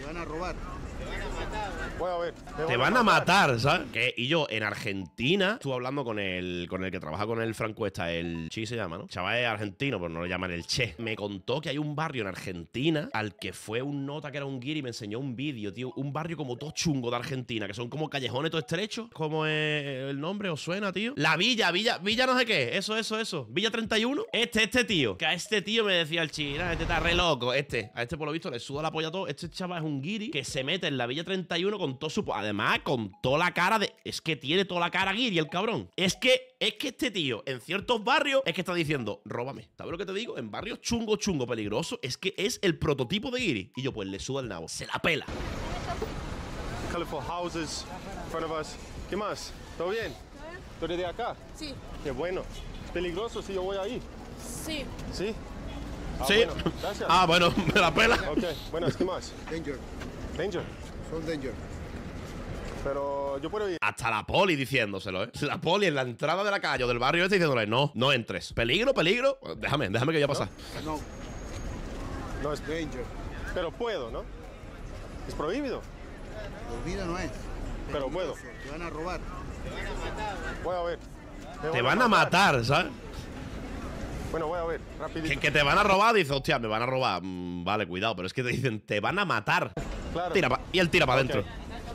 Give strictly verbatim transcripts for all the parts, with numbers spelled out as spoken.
van a robar. Voy a ver. Te van a matar, ¿sabes? Que, y yo, en Argentina, estuve hablando con el, con el que trabaja con el Francuesta, el Chi se llama, ¿no? Chaval es argentino, pero no lo llaman el Che. Me contó que hay un barrio en Argentina al que fue un nota que era un guiri y me enseñó un vídeo, tío. Un barrio como todo chungo de Argentina, que son como callejones todo estrechos. ¿Cómo es el nombre? ¿Os suena, tío? La Villa, Villa, Villa no sé qué. Eso, eso, eso. Villa treinta y uno. Este, este tío. Que a este tío me decía el Chi, este está re loco. Este, a este por lo visto le suda la polla todo. Este chaval es un guiri que se mete en la Villa treinta y uno con todo su... Además, con toda la cara de... Es que tiene toda la cara guiri el cabrón. Es que, es que este tío, en ciertos barrios, es que está diciendo, róbame. ¿Sabes lo que te digo? En barrios chungo, chungo, peligroso, es que es el prototipo de guiri. Y yo, pues, le suda el nabo. Se la pela. Colorful houses in front of us. ¿Qué más? ¿Todo bien? ¿Tú eres de acá? Sí. Qué bueno. ¿Es peligroso si yo voy ahí? Sí. ¿Sí? Ah, Sí. Bueno, gracias. Ah, bueno, me la pela. Ok, bueno, ¿qué más? Danger. Danger. Son danger. Pero yo puedo ir. Hasta la poli diciéndoselo, ¿eh? La poli en la entrada de la calle o del barrio este diciéndole, no, no entres. Peligro, peligro. Déjame, déjame que voy a pasar. No. No es Danger. Pero puedo, ¿no? Es prohibido. Olvida no es. Pero puedo. Te van a robar. Voy a ver. Me Te van a matar, ¿sabes? Bueno, voy a ver, rapidito. Que, que te van a robar, dice, hostia, me van a robar. Mm, vale, cuidado, pero es que te dicen, te van a matar. Claro. Tira pa- y él tira para Ok. adentro.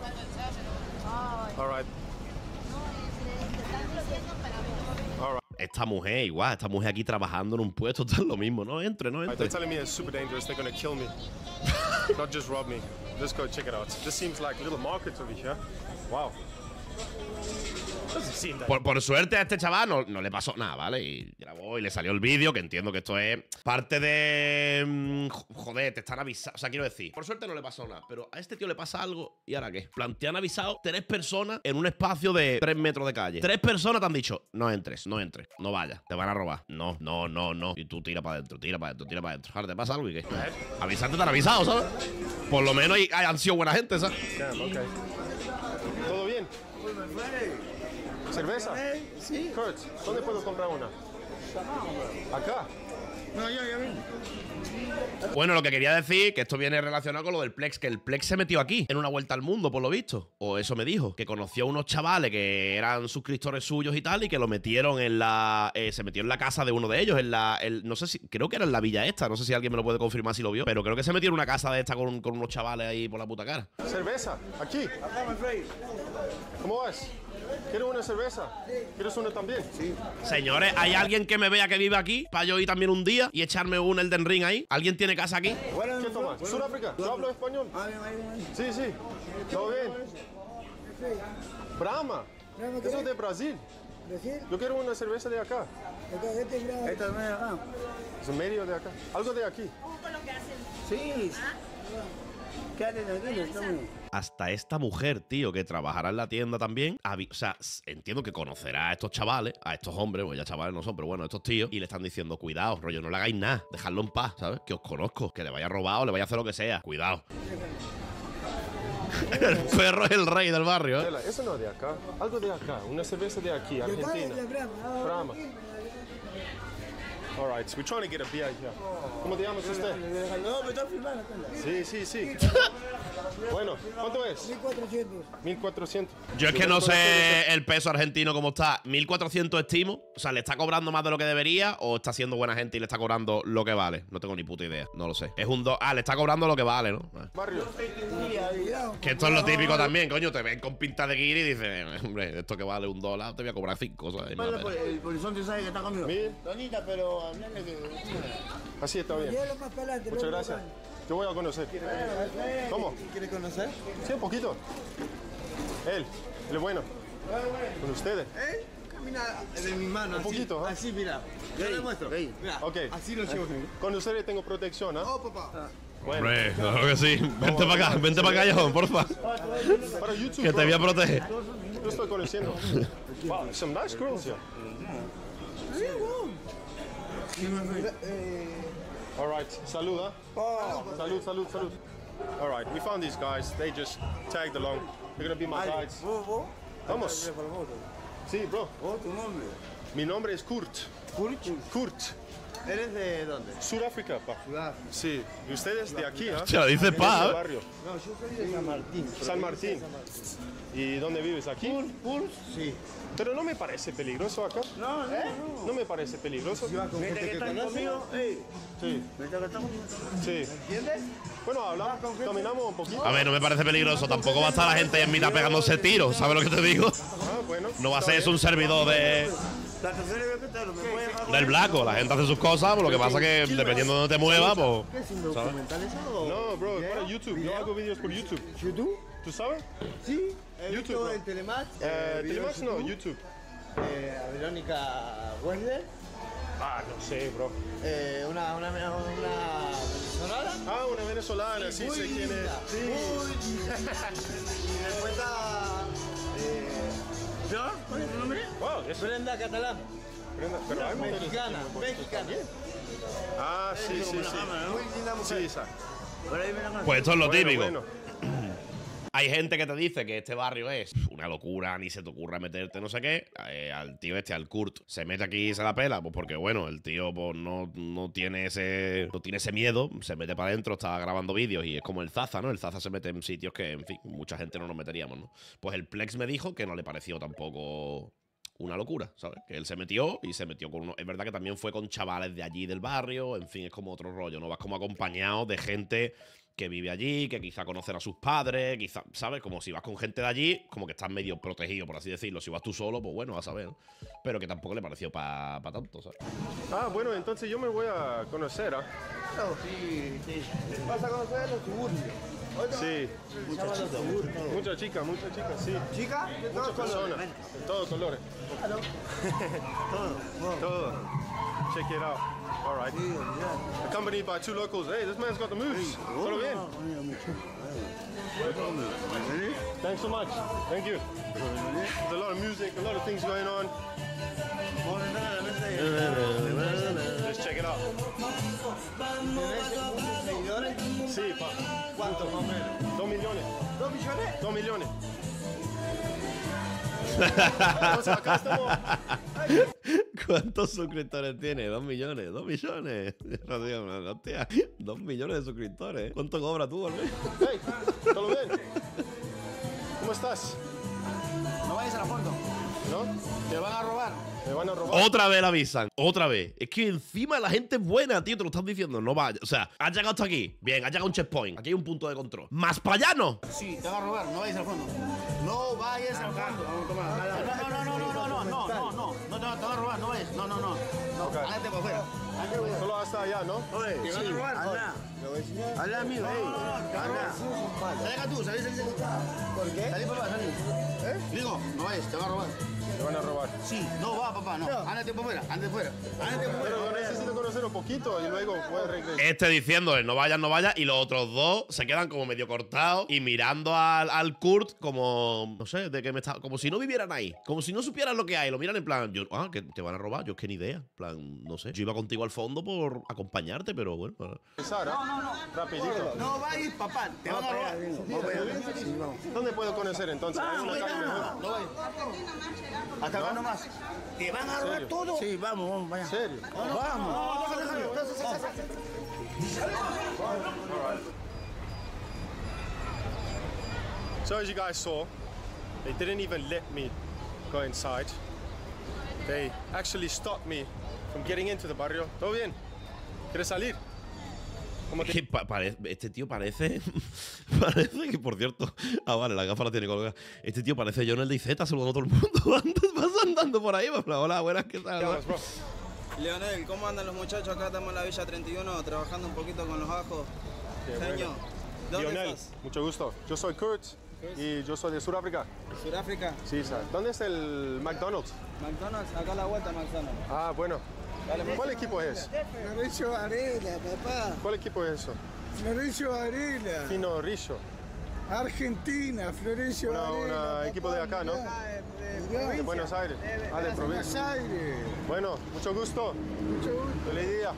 All right. All right. Esta mujer, igual, esta mujer aquí trabajando en un puesto, está lo mismo. No entre, no They're entre. telling me it's super dangerous. They're gonna kill me. Not just rob me. Let's go check it out. This seems like little markets over here. Wow. Doesn't seem that. Por, por suerte a este chaval no, no le pasó nada, ¿vale? Y grabó y le salió el vídeo, que entiendo que esto es parte de... mm, Joder, te están avisando. O sea, quiero decir, por suerte no le pasó nada, pero a este tío le pasa algo, ¿y ahora qué? Plan, te han avisado tres personas en un espacio de tres metros de calle. Tres personas te han dicho, no entres, no entres, no vayas, te van a robar. No, no, no, no. Y tú tira para adentro, tira para adentro, tira para adentro. Ahora te pasa algo y qué. Avisarte te han avisado, ¿sabes? Por lo menos hay- han sido buena gente, ¿sabes? Damn, okay. ¿Todo bien? ¿Cerveza? Sí. Kurt, ¿dónde puedo comprar una? Acá. No, ya, ya ven. Bueno, lo que quería decir, que esto viene relacionado con lo del Plex, que el Plex se metió aquí, en una vuelta al mundo, por lo visto. O eso me dijo, que conoció a unos chavales que eran suscriptores suyos y tal, y que lo metieron en la... Eh, se metió en la casa de uno de ellos, en la... el- no sé si... Creo que era en la villa esta, no sé si alguien me lo puede confirmar si lo vio, pero creo que se metió en una casa de esta con, con unos chavales ahí por la puta cara. Cerveza, aquí. ¿Cómo vas? ¿Quieres una cerveza? ¿Quieres una también? Sí. Señores, ¿hay alguien que me vea que vive aquí para yo ir también un día y echarme un Elden Ring ahí? ¿Alguien tiene casa aquí? ¿Qué tomas? ¿Sudáfrica? ¿Yo hablo español? Sí, sí. ¿Todo bien? Brahma. Eso es de Brasil. Yo quiero una cerveza de acá. Esta no es acá. Es en medio de acá. Algo de aquí. Sí. Quédate tranquilo, estamos. Hasta esta mujer, tío, que trabajará en la tienda también. habi- O sea, s- entiendo que conocerá a estos chavales, a estos hombres, pues ya chavales no son, pero bueno, a estos tíos, y le están diciendo, cuidado, rollo, no le hagáis nada, dejadlo en paz, ¿sabes? Que os conozco, que le vaya a robar o le vaya a hacer lo que sea, cuidado. El perro es el rey del barrio, ¿eh? Ela, eso no es de acá. Algo de acá. Una cerveza de aquí, Argentina. Brahma. All right, we're trying to get a beer here. ¿Cómo te llamas usted? No, me está filmando. Sí, sí, sí. Bueno, ¿cuánto es? mil cuatrocientos. mil cuatrocientos. Yo es que no sé el peso argentino cómo está. mil cuatrocientos estimo. O sea, ¿le está cobrando más de lo que debería o está siendo buena gente y le está cobrando lo que vale? No tengo ni puta idea. No lo sé. Es un do... Ah, le está cobrando lo que vale, ¿no? Ah. Barrio. Que esto es lo típico también, coño. Te ven con pinta de guiri y dices, hombre, esto que vale un dólar, te voy a cobrar cinco. ¿Sabes? Más Bueno, pena. pues, el polizonte sabe que está conmigo. Mil. Donita, pero hablale que. Así está bien. Llévalo más para adelante. Muchas gracias. Yo voy a conocer. ¿Cómo? ¿Quieres conocer? Sí, un poquito. Él, él es bueno. Con ustedes. ¿Eh? Camina de mi mano. Un así, poquito, ¿eh? Así, mira. Yo le muestro. Mira, Ok. así lo llevo. Con ustedes tengo protección, ¿ah? Oh, papá. Bueno. Hombre, claro que sí. Vente para acá, vente para acá, John, porfa. Para YouTube, Que te voy a bro. proteger. Yo estoy conociendo. Wow, some nice girls here. All right, salud, huh? Salud, salud, salud. All right, we found these guys. They just tagged along. They're gonna be my guides. ¿Vos, vos? Vamos. Sí, bro. ¿Vos, tu nombre? Mi nombre es Kurt. Kurt. Kurt. ¿Eres de dónde? Sudáfrica, pa. Sudáfrica. Sí. Y ustedes de aquí, ¿ah? Se lo dice ¿De pa. qué ¿eh? barrio? No, yo soy de San Martín. San Martín. ¿Y dónde vives? ¿Aquí? Purs, sí. Pero no me parece peligroso acá. No, no, no. No me parece peligroso. Si vas con gente que conoce. Conmigo, ey. Sí. Sí. ¿Entiendes? Bueno, hablamos, caminamos un poquito. A ver, no me parece peligroso. Tampoco va a estar la gente en mitad pegándose tiros. ¿Sabes lo que te digo? Ah, bueno. No va a ser eso un servidor de La tercera vez que te lo me puedes dejar con del Blaco. La gente hace sus cosas, pues lo que pasa es que dependiendo de dónde te muevas, pues. ¿Qué es un documental eso? No, bro, es para YouTube. Yo hago vídeos por YouTube. ¿YouTube? ¿Tú sabes? Sí. He YouTube, visto bro. en Telemax. Eh, videos Telemax no, YouTube, YouTube. Eh, a Verónica Wendler. Ah, no sé, bro. Eh, una, una, una venezolana. Ah, una venezolana, sí, muy sé quién es. linda, Sí. muy linda. Y después está. Eh, ¿Flor? ¿Cuál es tu nombre? Wow, eso Brenda Catalán. Brenda, pero hay mujeres Mexicana. Mexicana. Ah, sí, sí, sí. Muy linda mujer. Sí, esa. Por ahí me la conozco. Pues esto es lo Bueno, típico. bueno. Hay gente que te dice que este barrio es una locura, ni se te ocurra meterte no sé qué. Eh, al tío este, al Kurt, se mete aquí y se la pela, pues porque bueno, el tío pues no, no tiene ese no tiene ese miedo, se mete para adentro, está grabando vídeos y es como el Zaza, ¿no? El Zaza se mete en sitios que, en fin, mucha gente no nos meteríamos, ¿no? Pues el Plex me dijo que no le pareció tampoco una locura, ¿sabes? Que él se metió y se metió con uno. Es verdad que también fue con chavales de allí del barrio, en fin, es como otro rollo, ¿no? Vas como acompañado de gente que vive allí, que quizá conocerá a sus padres, quizá, ¿sabes? Como si vas con gente de allí, como que estás medio protegido, por así decirlo. Si vas tú solo, pues bueno, vas a ver, ¿no? Pero que tampoco le pareció para pa tanto, ¿sabes? Ah, bueno, entonces yo me voy a conocer, ¿ah? Claro, sí, sí. Vas a conocer los suburbios. Sí. Muchas chicas. Muchas chicas, muchas chicas, sí. ¿Chicas? De Muchas todos colores. personas, de todos colores. Claro. Todo. Todo. Check it out. All right. Accompanied by two locals. Hey, this man's got the moves. ¿Todo bien? Thanks so much. Thank you. There's a lot of music, a lot of things going on. Just check it out. ¿Tienes seguidores? Sí, pa. ¿Cuántos más o menos? Dos millones. ¿Dos millones? Dos millones. Entonces acá estamos. ¿Cuántos suscriptores tiene? Dos millones, dos millones. Hostia, dos millones de suscriptores. ¿Cuánto cobra tú, al mes? Hey, ¿todo bien? ¿Cómo estás? No vayas a la fondo. ¿No? Te van a robar. Me van a robar. Otra vez la avisan, otra vez. Es que encima la gente es buena, tío, te lo están diciendo. No vaya. O sea, has llegado hasta aquí. Bien, has llegado a un checkpoint. Aquí hay un punto de control. ¡Más para allá no! Sí, te van a robar. No vayas al fondo. No vayas al fondo. No, no, no, no, no, no, no, no, no, no, no, te van a robar, no vayas. No, no, no. No, Ok. hágate para afuera. Solo hasta allá, ¿no? Oye, te van a robar. Habla. Habla, amigo. Habla. Salga tú, salí, salí, salí. ¿Por qué? Salí, papá, salí. ¿Eh? Digo, no vayas, te van a robar. Te van a robar. Sí, no va, papá, no. Ándate para afuera, ándate fuera. Ándate para Pero yo afuera. necesito conocer un poquito y luego puedes regresar. Este diciéndole no vayas, no vayas. Y los otros dos se quedan como medio cortados y mirando al, al Kurt como, no sé, de que me está, como si no vivieran ahí. Como si no supieran lo que hay. Lo miran en plan, yo, ah, que te van a robar. Yo es que ni idea. En plan, no sé. Yo iba contigo al fondo por acompañarte, pero bueno. Regresar, ¿eh? No, no, no. Rapidito. No vayas, papá, te van a robar. ¿Dónde puedo conocer entonces? ¿Hay una calle mejor? No vayas. Hasta acá nomás. ¿Te van a robar ¿Serio? todo? Sí, vamos, vamos, vaya. ¿En serio? Vamos. No, déjalo, déjalo. So as you guys saw, they didn't even let me go inside. They actually stopped me from getting into the barrio. ¿Todo bien? ¿Quieres salir? ¿Cómo Es te... que pa- pare- este tío parece. Parece que, por cierto. Ah, vale, la gafa la tiene colgada. Este tío parece John el de I Z, saludando a todo el mundo. Antes vas andando por ahí. Hola, hola, buenas, ¿qué tal? llamas, bro? Leonel, ¿cómo andan los muchachos? Acá estamos en la Villa treinta y uno trabajando un poquito con los ajos. Qué Genio. bueno. ¿Dónde Lionel, estás? mucho gusto. Yo soy Kurt y yo soy de Sudáfrica. Sudáfrica. Sí, ¿sabes? ¿Dónde es el McDonald's? McDonald's, acá a la vuelta, McDonald's. Ah, bueno. ¿Cuál equipo es? Florencio Varela, papá. ¿Cuál equipo es eso? Florencio Varela. Fino Rizzo. Argentina, Florencio Una, Varela. un equipo de acá, ¿no? Mirá, De Buenos Aires. Ah, de Buenos provincia. Aires. Bueno, mucho gusto. Mucho gusto. Feliz día.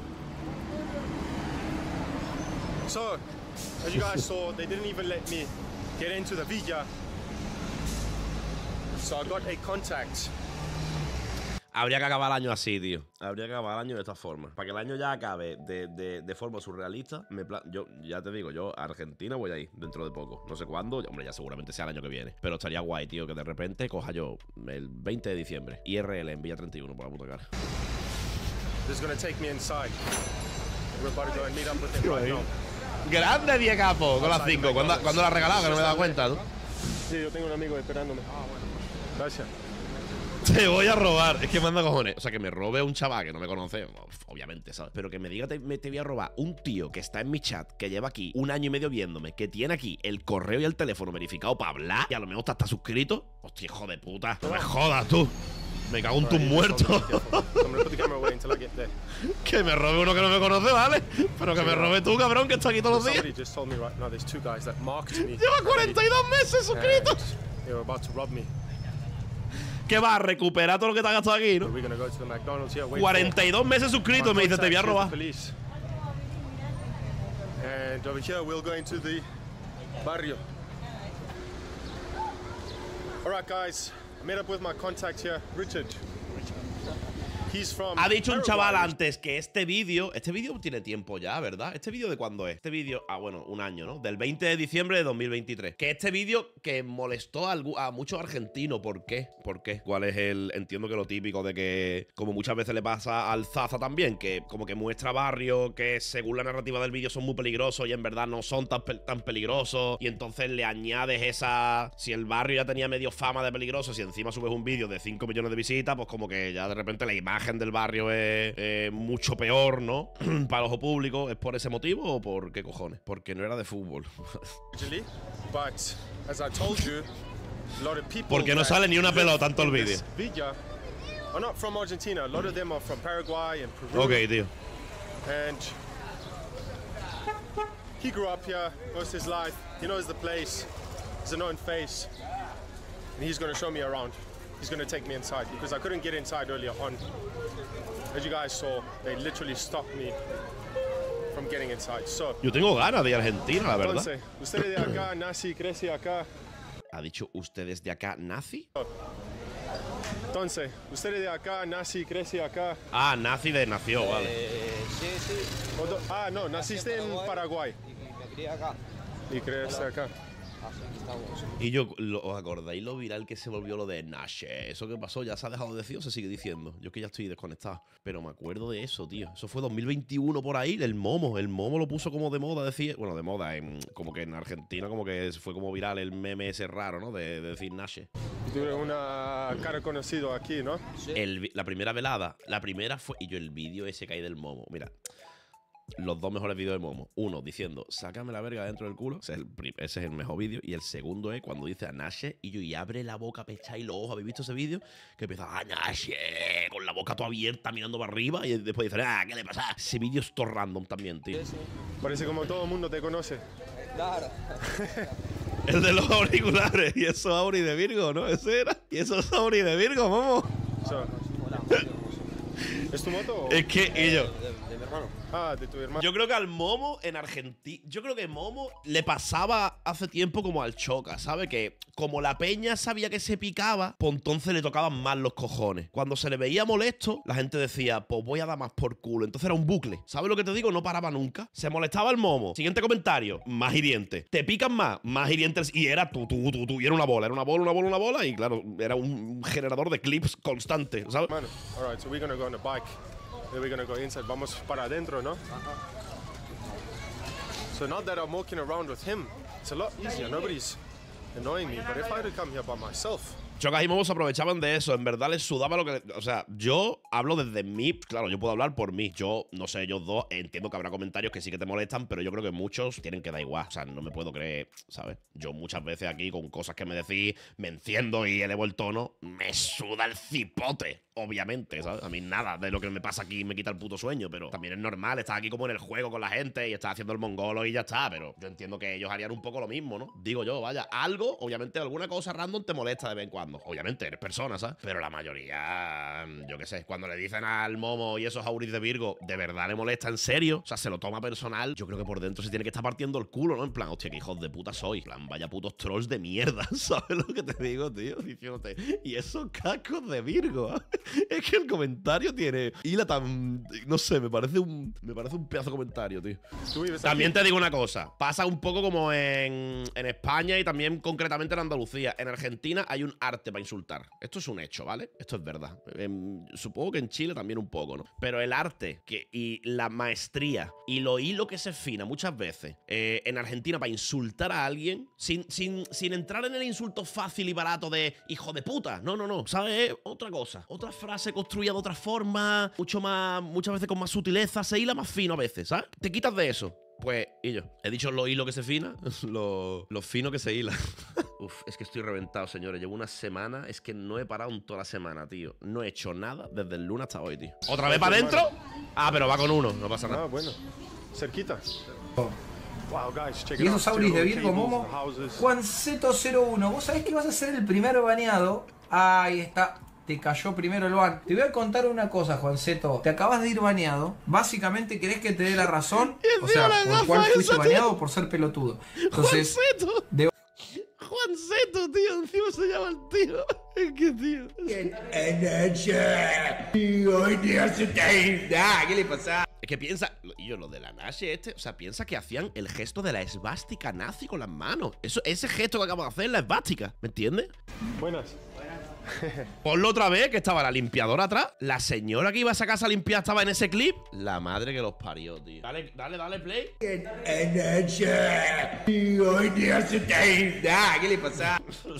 So, as you guys saw, they didn't even let me get into the villa. So I got a contact. Habría que acabar el año así, tío. Habría que acabar el año de esta forma. Para que el año ya acabe de, de, de forma surrealista, me plan yo ya te digo, yo a Argentina voy a ir dentro de poco. No sé cuándo, hombre, ya seguramente sea el año que viene. Pero estaría guay, tío, que de repente coja yo el veinte de diciembre. I R L en Villa treinta y uno, por la puta cara. This is gonna take me inside. We're about to go and meet up with him right now. Grande Diego Capo, con las cinco. ¿Cuándo, ¿Cuándo la ha regalado? Que no me he dado cuenta, ¿no? Sí, yo tengo un amigo esperándome. Ah, bueno. Gracias. Te voy a robar. Es que manda cojones. O sea, que me robe un chaval que no me conoce, obviamente, ¿sabes? Pero que me diga te, me, te voy a robar un tío que está en mi chat, que lleva aquí un año y medio viéndome, que tiene aquí el correo y el teléfono verificado para hablar y a lo mejor está suscrito. Hostia, hijo de puta. No me jodas, tú. Me cago en tus muertos. Que me robe uno que no me conoce, ¿vale? Pero que me robe tú, cabrón, que está aquí todos los días. Lleva cuarenta y dos meses suscrito. Que va a recuperar todo lo que te has gastado aquí, ¿no? cuarenta y dos meses suscritos, me dice, te voy a robar. And over here we'll go into the barrio. All right, guys. I met up with my contact here, Richard. He's from Ha dicho un chaval Paraguay. antes que este vídeo, este vídeo tiene tiempo ya, ¿verdad? ¿Este vídeo de cuándo es? Este vídeo, ah, bueno, un año, ¿no? Del veinte de diciembre de dos mil veintitrés. Que este vídeo que molestó a, a muchos argentinos. ¿Por qué? ¿Por qué? ¿Cuál es el...? Entiendo que lo típico de que, como muchas veces le pasa al Zaza también, que como que muestra barrios que según la narrativa del vídeo son muy peligrosos y en verdad no son tan, pe tan peligrosos, y entonces le añades esa... Si el barrio ya tenía medio fama de peligroso, si encima subes un vídeo de cinco millones de visitas, pues como que ya de repente la imagen del barrio es eh, mucho peor, ¿no? Para el ojo público. ¿Es por ese motivo o por qué cojones? Porque no era de fútbol. Porque no sale ni una pelota en todo el vídeo. Ok, tío. And he grew up here most of his life. He knows the place. He's a known face. And he's going to show me around. He's going to take me inside because I couldn't get inside earlier on. As you guys saw, they literally stopped me from getting inside. So, yo tengo ganas de ir a Argentina, la verdad. Entonces, usted de acá, nací, crecí acá. ¿Ha dicho ustedes de acá, nazi? Entonces, usted de acá, nací, crecí acá. Ah, nazi de nació, vale. Eh, sí, sí. Ah, no, naciste en Paraguay. Y me crié acá. Y creciste acá. Así que estamos. Y yo, lo, ¿os acordáis lo viral que se volvió lo de Nashe? ¿Eso que pasó? ¿Ya se ha dejado de decir o se sigue diciendo? Yo es que ya estoy desconectado. Pero me acuerdo de eso, tío. Eso fue dos mil veintiuno por ahí, el Momo. El Momo lo puso como de moda, decir. Bueno, de moda, en, como que en Argentina como que fue como viral el meme ese raro, ¿no? De, de decir Nashe. Tú eres una cara conocido aquí, ¿no? Sí. El, la primera velada, la primera fue... Y yo el vídeo ese que hay del Momo, mira... Los dos mejores vídeos del Momo. Uno diciendo, sácame la verga dentro del culo. Ese es el, ese es el mejor vídeo. Y el segundo es cuando dice a Nashe y yo y abre la boca, pecha y los ojos. ¿Habéis visto ese vídeo? Que empieza a Nashe con la boca toda abierta mirando para arriba. Y después dice, ah, ¿qué le pasa? Ese vídeo es todo random también, tío. Sí, sí. Parece como todo el mundo te conoce. Claro. El de los auriculares. Y eso Auri de Virgo, ¿no? Ese era. Y eso es Auri de Virgo, Momo. So, ¿es tu moto? O? Es que ellos... De, de mi hermano. Ah, de tu hermano. Yo creo que al Momo en Argentina... Yo creo que Momo le pasaba hace tiempo como al Choca, ¿sabes? Que como la peña sabía que se picaba, pues entonces le tocaban más los cojones. Cuando se le veía molesto, la gente decía, pues voy a dar más por culo. Entonces era un bucle. ¿Sabes lo que te digo? No paraba nunca. Se molestaba el Momo. Siguiente comentario. Más hiriente. Te pican más. Más hiriente. Y era tú, tú, tú, tú. Y era una bola. Era una bola, una bola, una bola. Y claro, era un generador de clips constante, ¿sabes? Bueno, all right, so we're gonna go on a bike. Then we're gonna go inside. Vamos para adentro, ¿no? So now that I'm walking around with him, it's a lot easier. Nobody's annoying me. But if I had to come here by myself, Chocas y Momo se aprovechaban de eso. En verdad les sudaba lo que... O sea, yo hablo desde mí. Claro, yo puedo hablar por mí. Yo, no sé, ellos dos, entiendo que habrá comentarios que sí que te molestan, pero yo creo que muchos tienen que dar igual. O sea, no me puedo creer, ¿sabes? Yo muchas veces aquí, con cosas que me decís, me enciendo y elevo el tono, me suda el cipote. Obviamente, ¿sabes? A mí nada de lo que me pasa aquí me quita el puto sueño, pero también es normal. Estás aquí como en el juego con la gente y estás haciendo el mongolo y ya está. Pero yo entiendo que ellos harían un poco lo mismo, ¿no? Digo yo, vaya, algo, obviamente alguna cosa random te molesta de vez en cuando. Obviamente, eres persona, ¿sabes? Pero la mayoría, yo qué sé, cuando le dicen al Momo y esos auris de Virgo, ¿de verdad le molesta en serio? O sea, se lo toma personal. Yo creo que por dentro se tiene que estar partiendo el culo, ¿no? En plan, hostia, qué hijos de puta soy. En plan, vaya putos trolls de mierda, ¿sabes lo que te digo, tío? Diciéndote, y esos cacos de Virgo, ¿eh? Es que el comentario tiene hila tan... No sé, me parece un me parece un pedazo de comentario, tío. También te digo una cosa. Pasa un poco como en, en España y también concretamente en Andalucía. En Argentina hay un arte para insultar. Esto es un hecho, ¿vale? Esto es verdad. En, supongo que en Chile también un poco, ¿no? Pero el arte que, y la maestría y lo hilo que se fina muchas veces eh, en Argentina para insultar a alguien sin, sin, sin entrar en el insulto fácil y barato de hijo de puta. No, no, no. ¿Sabes? Es otra cosa. Otra frase construida de otra forma, mucho más, muchas veces con más sutileza, se hila más fino a veces, ¿sabes? Te quitas de eso. Pues, y yo, he dicho lo hilo que se fina, lo, lo fino que se hila. Uf, es que estoy reventado, señores. Llevo una semana, es que no he parado en toda la semana, tío. No he hecho nada desde el lunes hasta hoy, tío. ¿Otra vez para adentro? Ah, pero va con uno, no pasa nada. Ah, bueno. Cerquita. Wow, guys, check Y esos auris de Virgo Momo. Juanceto cero uno. ¿Vos sabés que vas a ser el primero baneado? Ahí está. Te cayó primero el ban. Te voy a contar una cosa, Juanceto. Te acabas de ir baneado. Básicamente querés que te dé la razón. O sea, por cuál fuiste baneado o por ser pelotudo. Entonces, Juanceto. De... Juanceto, tío. Encima se llama el tío. Es que, tío. ¿Qué le pasa? Es que piensa, y yo lo de la Nashi este, o sea, piensa que hacían el gesto de la esvástica nazi con las manos. Eso, ese gesto que acabamos de hacer es la esvástica, ¿me entiendes? Buenas. Ponlo otra vez, que estaba la limpiadora atrás. La señora que iba a esa casa a limpiar estaba en ese clip. La madre que los parió, tío. Dale, dale, dale play. ¿Qué le pasa?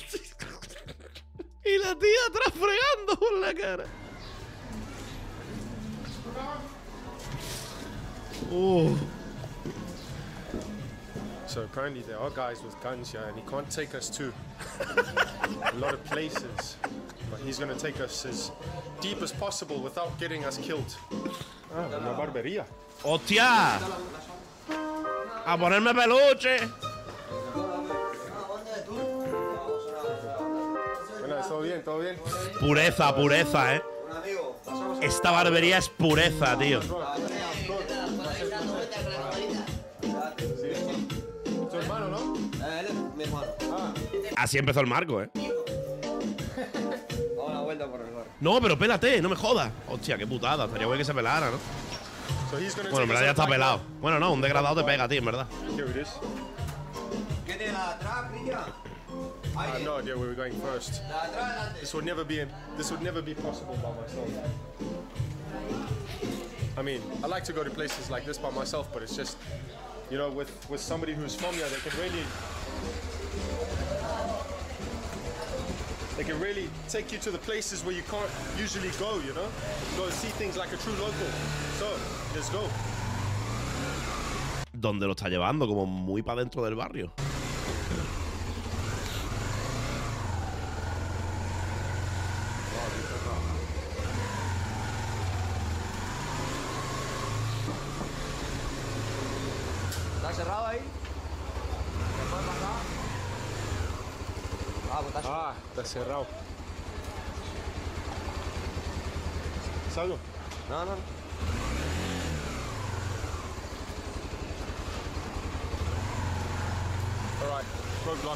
Y la tía atrás fregando por la cara. Oh. So apparently there are guys with guns here, and he can't take us to a lot of places. But he's going to take us as deep as possible without getting us killed. Ah, una barbería. ¡Hostia! ¡A ponerme peluche! Bueno, todo bien, todo bien. Pureza, pureza, ¿eh? Esta barbería es pureza, tío. ¿Tu hermano, no? Él es mi hermano. Así empezó el marco, ¿eh? Vamos a una vuelta por el bar. No, pero pélate, no me jodas. Hostia, qué putada. Estaría bueno que se pelara, ¿no? So he's gonna Bueno, en take verdad us ya up está like pelado. Bueno, no, un degradado te pega, tío, en verdad. that. Here it is. ¿Qué tiene la de atrás, Cristian? I have no idea where we're going first. La de atrás, adelante. This would never be this would never be possible by myself. I mean, I like to go to places like this by myself, but it's just, you know, with with somebody who's from here, they can really they can really take you to the places where you can't usually go, you know? Go and see things like a true local. So, let's go. ¿Dónde lo está llevando? Como muy para dentro del barrio. ¿Está cerrado ahí? ¿Se puede pasar? Ah, pues está cerrado. Ah, está cerrado. ¿Salgo? No, no. All right, roadblock.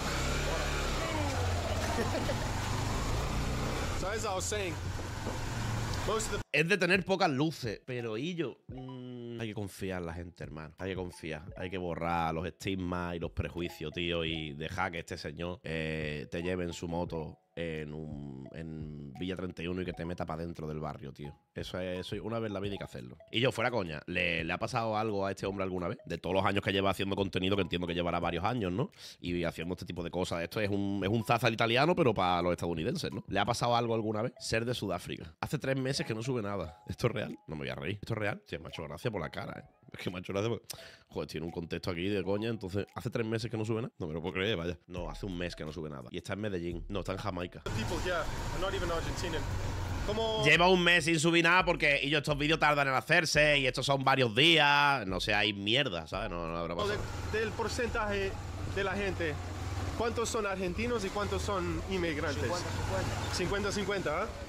So as I was saying, most of the Es de tener pocas luces, pero y yo mmm, hay que confiar en la gente, hermano. Hay que confiar, hay que borrar los estigmas y los prejuicios, tío, y dejar que este señor eh, te lleve en su moto en, un, en Villa treinta y uno y que te meta para dentro del barrio, tío. Eso es, eso es una vez en la vida hay que hacerlo. Y yo, fuera coña, ¿le, ¿le ha pasado algo a este hombre alguna vez? De todos los años que lleva haciendo contenido, que entiendo que llevará varios años, ¿no? Y haciendo este tipo de cosas. Esto es un, es un Zaza italiano, pero para los estadounidenses, ¿no? ¿Le ha pasado algo alguna vez? Ser de Sudáfrica. Hace tres meses que no sube nada. ¿Esto es real? No me voy a reír. ¿Esto es real? Sí, me ha hecho gracia por la cara, ¿eh? Es que me ha hecho gracia porque, joder, tiene un contexto aquí de coña. Entonces, ¿hace tres meses que no sube nada? No me lo puedo creer, vaya. No, hace un mes que no sube nada. Y está en Medellín. No, está en Jamaica. people here are not even Argentinian. Como Lleva un mes sin subir nada porque y yo, estos vídeos tardan en hacerse y estos son varios días. No sé, hay mierda, ¿sabes? No, no habrá pasado. de- del porcentaje de la gente, ¿cuántos son argentinos y cuántos son inmigrantes? cincuenta cincuenta, ¿eh?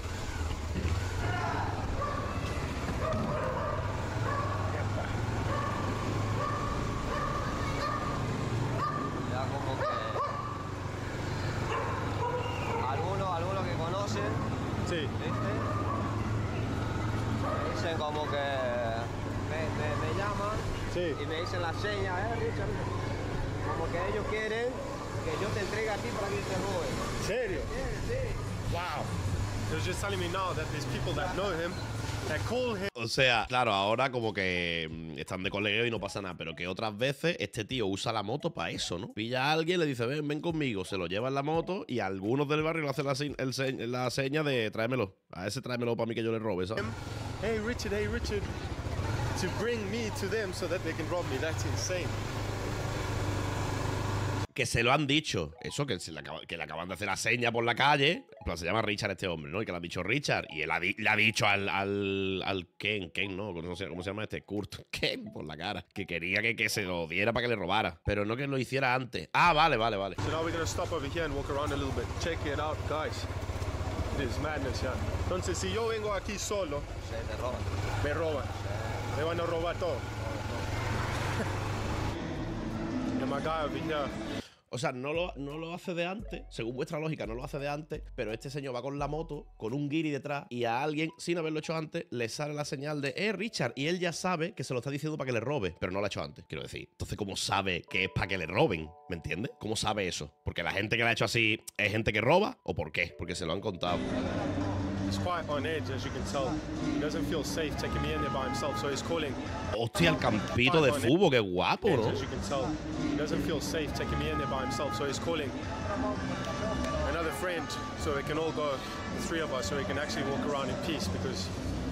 Ya como que algunos, algunos que conocen, Sí. Sí. ¿Viste? Me dicen como que me, me, me llaman Sí. y me dicen la seña, eh, Richard. Como que ellos quieren que yo te entregue a ti para que te robe. ¿En serio? Sí, sí. Wow. He was just telling me now that there's people that know him, that call him. O sea, claro, ahora como que mm, están de colegueo y no pasa nada, pero que otras veces este tío usa la moto para eso, ¿no? Pilla a alguien, le dice, ven, ven conmigo, se lo lleva en la moto y a algunos del barrio le hacen la, se- el se- la seña de tráemelo. A ese tráemelo para mí que yo le robe, ¿sabes? Hey Richard, hey Richard, to bring me to them so that they can rob me. That's insane. Que se lo han dicho. Eso, que, se le, acaba- que le acaban de hacer la seña por la calle. Pero se llama Richard este hombre, ¿no? Y que le han dicho Richard. Y él ha di- le ha dicho al, al, al Ken, Ken, ¿no? No sé cómo se llama este, Kurt. Ken, por la cara. Que quería que, que se lo diera para que le robara. Pero no que lo hiciera antes. Ah, vale, vale, vale. So now we're gonna stop over here and walk around a little bit. Check it out, guys. It is madness, yeah. Entonces, si yo vengo aquí solo, Se te roban. me roban. Me van a robar todo. And my guy over here. O sea, no lo, no lo hace de antes, según vuestra lógica, no lo hace de antes, pero este señor va con la moto, con un guiri detrás, y a alguien, sin haberlo hecho antes, le sale la señal de, eh, Richard, y él ya sabe que se lo está diciendo para que le robe, pero no lo ha hecho antes, quiero decir. Entonces, ¿cómo sabe que es para que le roben? ¿Me entiendes? ¿Cómo sabe eso? ¿Porque la gente que lo ha hecho así es gente que roba? ¿O por qué? Porque se lo han contado. He's quite on edge, as you can tell. He doesn't feel safe taking me in there by himself, so he's calling. Hostia, el campito de fútbol, qué guapo, Edge, ¿no? as you can tell. He doesn't feel safe taking me in there by himself, so he's calling another friend so we can all go, the three of us, so we can actually walk around in peace because,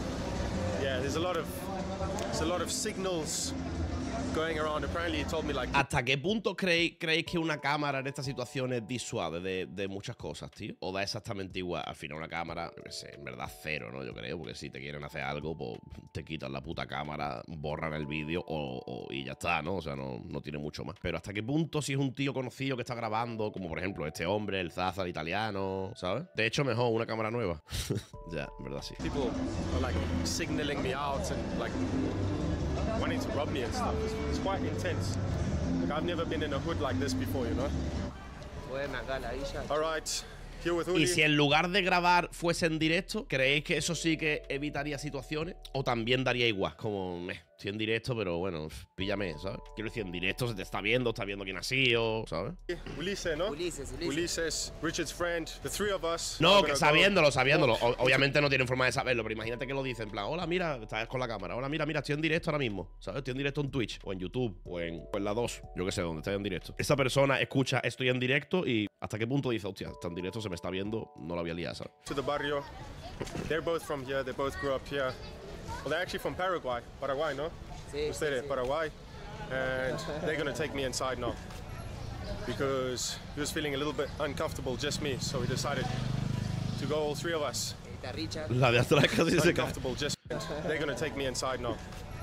yeah, there's a lot of, there's a lot of signals going around. Apparently he told me like ¿Hasta qué punto creéis, creéis que una cámara en estas situaciones disuade de, de muchas cosas, tío? ¿O da exactamente igual? Al final una cámara, yo qué sé, en verdad cero, ¿no? Yo creo, porque si te quieren hacer algo, pues te quitan la puta cámara, borran el vídeo o, o- y ya está, ¿no? O sea, no, no tiene mucho más. Pero ¿hasta qué punto si es un tío conocido que está grabando, como por ejemplo este hombre, el Zaza, el italiano, ¿sabes? De hecho, mejor una cámara nueva. Ya, en verdad sí. people are like signaling me out and like wanting to rob me and stuff. It's, it's quite intense. Like I've never been in a hood like this before, you know? Pueden acá la villa. All right, here with Uli. Y si en lugar de grabar fuese en directo, ¿creéis que eso sí que evitaría situaciones? ¿O también daría igual? Como, meh, estoy en directo, pero bueno, píllame, ¿sabes? Quiero decir, en directo se te está viendo, está viendo quién ha sido, ¿sabes? Ulises, ¿no? Ulises, Ulises. Ulises, Richard's friend, the three of us. No, are que gonna sabiéndolo, go sabiéndolo. walk. O- obviamente no tienen forma de saberlo, pero imagínate que lo dicen, en plan, hola, mira, estás con la cámara, hola, mira, mira, estoy en directo ahora mismo, ¿sabes? Estoy en directo en Twitch, o en YouTube, o en, o en la dos, yo qué sé, donde esté en directo. Esa persona escucha, estoy en directo, y hasta qué punto dice, hostia, está en directo, se me está viendo, no la voy a liar, ¿sabes? To the barrio. They're both from here. They both grew up here. Well, they're actually from Paraguay. Paraguay, no? Sí, Usted sí, de sí. Paraguay. And they're gonna take me inside now because he was feeling a little bit uncomfortable, just me. So we decided to go, all three of us. Ahí está Richard. La de atrás casi se cae. Uncomfortable, just they're gonna take me inside now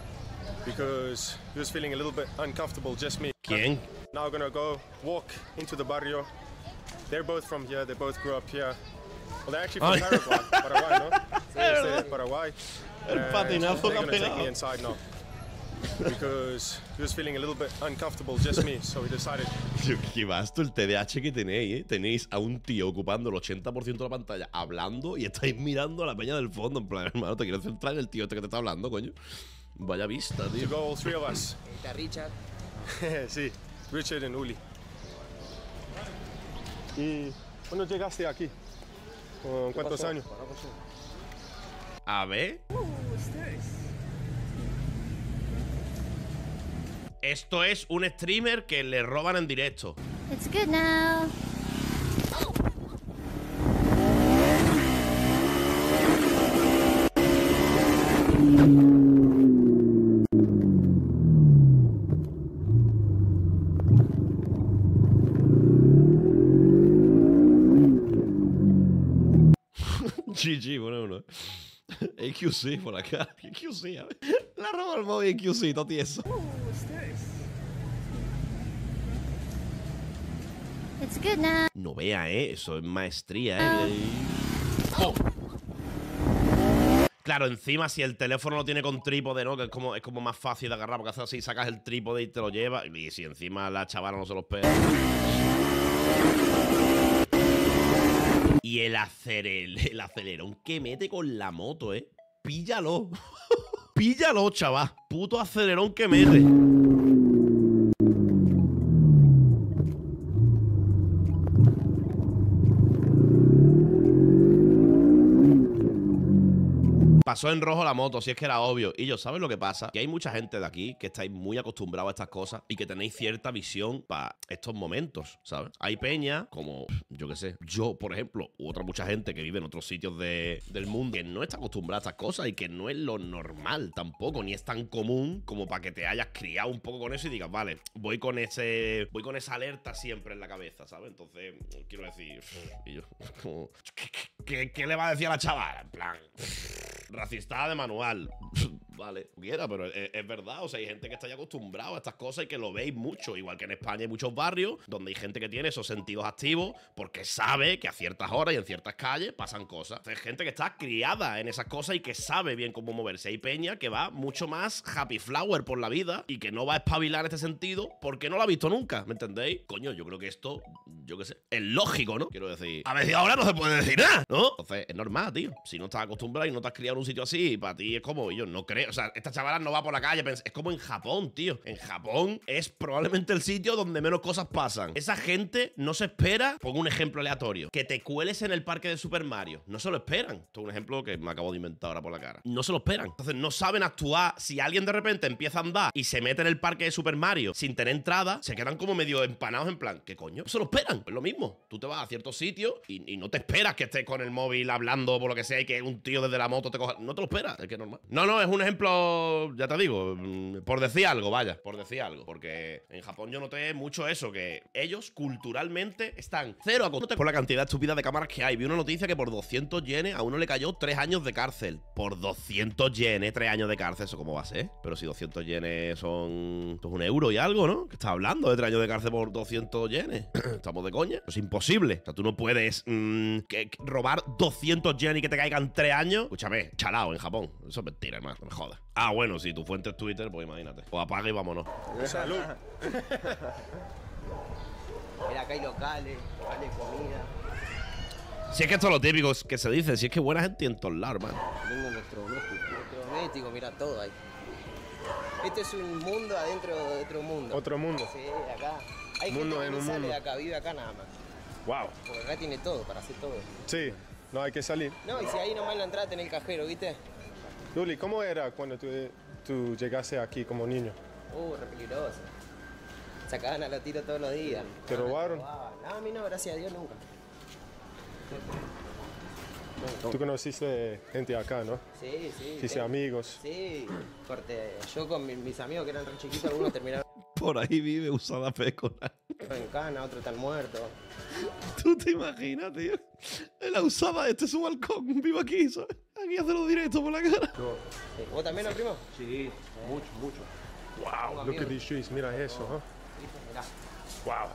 because he was feeling a little bit uncomfortable, just me. ¿Quién? Now we're gonna go walk into the barrio. They're both from here. They both grew up here. Well, they're actually from Ay. Paraguay. Paraguay, no? Usted de Paraguay. El And patinazo they're que ha gonna take pegado. me inside now because he was feeling a little bit uncomfortable, just me. So we decided. Tío, qué vasto el T D A H que tenéis, ¿eh? Tenéis a un tío ocupando el ochenta por ciento de la pantalla hablando y estáis mirando a la peña del fondo. En plan, hermano, te quiero centrar en el tío este que te está hablando, coño. Vaya vista, To tío. go, all three of us. Ahí está Richard. Sí, Richard and Uli. ¿Y cuándo llegaste aquí? ¿Con cuántos años? A ver. Esto es un streamer que le roban en directo. It's good now. G G, bueno, uno. A Q C por acá. A Q C, a ver. La roba el móvil A Q C, todo tieso. It's good now. No vea, eh. Eso es maestría, eh. ¡Oh! Claro, encima si el teléfono lo tiene con trípode, ¿no? Que es como, es como más fácil de agarrar, porque haces así, sacas el trípode y te lo llevas. Y si encima la chavala no se los pega. Y Y el, aceler, el acelerón que mete con la moto, ¿eh? Píllalo. Píllalo, chaval. Puto acelerón que mete. Pasó en rojo la moto, si es que era obvio. Y yo, ¿sabes lo que pasa? Que hay mucha gente de aquí que estáis muy acostumbrados a estas cosas y que tenéis cierta visión para estos momentos, ¿sabes? Hay peña como, yo qué sé, yo, por ejemplo, u otra mucha gente que vive en otros sitios de, del mundo que no está acostumbrada a estas cosas y que no es lo normal tampoco, ni es tan común como para que te hayas criado un poco con eso y digas, vale, voy con ese, voy con esa alerta siempre en la cabeza, ¿sabes? Entonces, quiero decir, y yo, como, ¿qué, qué, qué le va a decir a la chavala? En plan, racista de manual. Vale, quiera, pero es, es verdad. O sea, hay gente que está ya acostumbrada a estas cosas y que lo veis mucho. Igual que en España hay muchos barrios donde hay gente que tiene esos sentidos activos porque sabe que a ciertas horas y en ciertas calles pasan cosas. Hay gente que está criada en esas cosas y que sabe bien cómo moverse. Hay peña que va mucho más happy flower por la vida y que no va a espabilar en este sentido porque no lo ha visto nunca, ¿me entendéis? Coño, yo creo que esto, yo qué sé, es lógico, ¿no? Quiero decir, a veces ahora no se puede decir nada, ¿no? Entonces, es normal, tío. Si no estás acostumbrado y no te has criado en un sitio así, para ti es como, yo no creo. O sea, esta chavala no va por la calle. Es como en Japón, tío. En Japón es probablemente el sitio donde menos cosas pasan. Esa gente no se espera, pongo un ejemplo aleatorio, que te cueles en el parque de Super Mario. No se lo esperan. Esto es un ejemplo que me acabo de inventar ahora por la cara. No se lo esperan. Entonces no saben actuar. Si alguien de repente empieza a andar y se mete en el parque de Super Mario sin tener entrada, se quedan como medio empanados en plan, ¿qué coño? No se lo esperan. Es lo mismo. Tú te vas a ciertos sitios y, y no te esperas que estés con el móvil hablando por lo que sea y que un tío desde la moto te coja. No te lo esperas. Es que es normal. No, no, es un ejemplo, ya te digo, por decir algo, vaya, por decir algo. Porque en Japón yo noté mucho eso, que ellos culturalmente están cero acostumbrados por la cantidad estúpida de cámaras que hay. Vi una noticia que por doscientos yenes a uno le cayó tres años de cárcel. Por doscientos yenes, tres años de cárcel, ¿eso cómo va a ser? Pero si doscientos yenes son, son un euro y algo, ¿no? ¿Qué estás hablando de tres años de cárcel por doscientos yenes? ¿Estamos de coña? Es imposible. O sea, tú no puedes mmm, que, que robar doscientos yenes y que te caigan tres años. Escúchame, chalao en Japón. Eso es mentira, hermano. No me jodas. Ah, bueno, si tu fuente es Twitter, pues imagínate. O apaga y vámonos. Salud. Mira, acá hay locales, locales de comida. Si es que esto es lo típico que se dice, si es que buena gente en todos lados, hermano. Tengo electrodomésticos. Electrodomésticos, mira todo ahí. Este es un mundo adentro de otro mundo. Otro mundo. Sí, acá. Hay Mundo gente que en no un sale mundo. de acá, vive acá nada más. Wow. Porque acá tiene todo, para hacer todo. Sí, no hay que salir. No, y si ahí nomás en la entrada tenés el cajero, ¿viste? Luli, ¿cómo era cuando tú, tú llegaste aquí como niño? Uh, re peligroso. Sacaban a la tiro todos los días. ¿Te robaron? No, a mí no, gracias a Dios, nunca. Tú conociste gente acá, ¿no? Sí, sí. Hiciste tengo- amigos. Sí, corte. Yo con mi- mis amigos que eran re chiquitos, algunos terminaron Por ahí vive Usada Pécora. en cana, otros están muertos. ¿Tú te imaginas, tío? La Usada, este es su balcón, vive aquí, ¿sabes? Aquí hace los directos por la cara. Sí. ¿Vos también, no, primo? Sí, mucho, mucho. Wow, look at these trees. Mira eso, ¿huh? Mirá. Wow.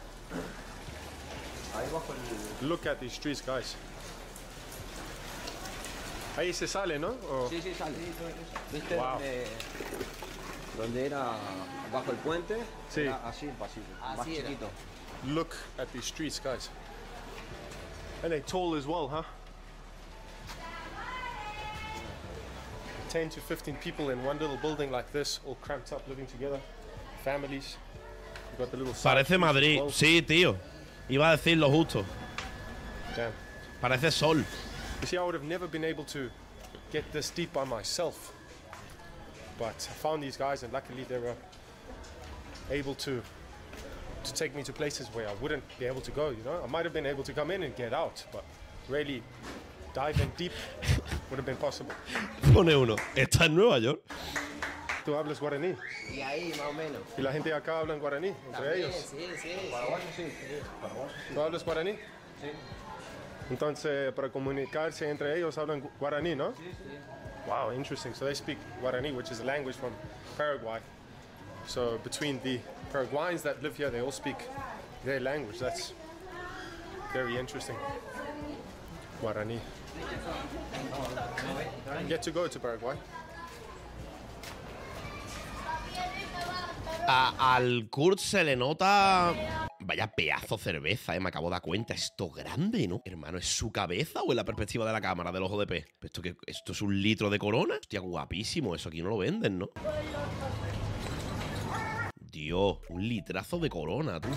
Ahí bajo el... Look at these trees, guys. Ahí se sale, ¿no? O- Sí, sí, sale. ¿Viste Wow. donde, donde era bajo el puente? Sí. Era así el pasillo, Así más era. chiquito. Look at these streets, guys. And they're tall as well, huh? ten to fifteen people in one little building like this, all cramped up, living together. Families. You got the little side Parece streets Madrid. as well. Sí, tío. Iba a decir lo justo. Damn. Parece Sol. You see, I would have never been able to get this deep by myself. But I found these guys, and luckily they were able to to take me to places where I wouldn't be able to go, you know? I might have been able to come in and get out, but really diving deep would have been possible. Pone uno. Está en Nueva York. Tú hablas guaraní, Y ahí, más o menos. y la gente de acá habla guaraní entre También, ellos. sí, sí. Sí, ¿Tú hablas guaraní? Sí. Entonces, para comunicarse entre ellos hablan gu- guaraní, ¿no? Sí, sí. Wow, interesting. So they speak Guarani, which is a language from Paraguay. So between the Paraguayans that live here, they all speak their language. That's very interesting. Guarani. Get to go to Paraguay. A- al Kurt se le nota Vaya pedazo de cerveza, eh. Me acabo de dar cuenta. Esto grande, ¿no? Hermano, ¿es su cabeza o es la perspectiva de la cámara del ojo de pez? ¿Esto, qué, ¿Esto es un litro de Corona? Hostia, guapísimo. Eso aquí no lo venden, ¿no? Dios, un litrazo de Corona, tú.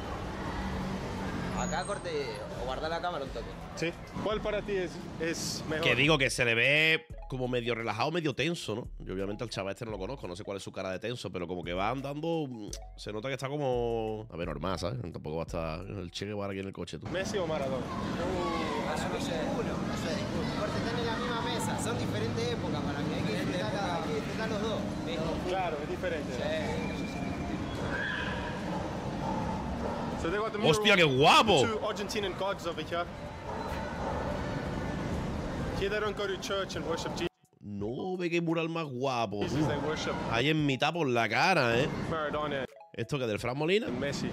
Acá corte o guardar la cámara un toque. Sí. ¿Cuál para ti es, es mejor? Que digo que se le ve como medio relajado, medio tenso, ¿no? Yo obviamente al chaval este no lo conozco, no sé cuál es su cara de tenso, pero como que va andando, se nota que está como... A ver, normal, ¿sabes? Tampoco va a estar el Che Guevara aquí en el coche, tú. ¿Messi o Maradona? Uh, eso no sé. Uno, no sé. Aparte están en la misma mesa, son diferentes épocas para mí. Hay que disfrutar, hay que disfrutar los dos. Claro, es diferente. Sí. So they got the ¡Hostia, qué mural, guapo! two Argentinian gods over here. Here they don't go to church and worship Jesus. No, ve qué mural más guapo, tú. They worship Ahí en mitad por la cara, ¿eh? Maradona ¿Esto que del Fran Molina? and Messi.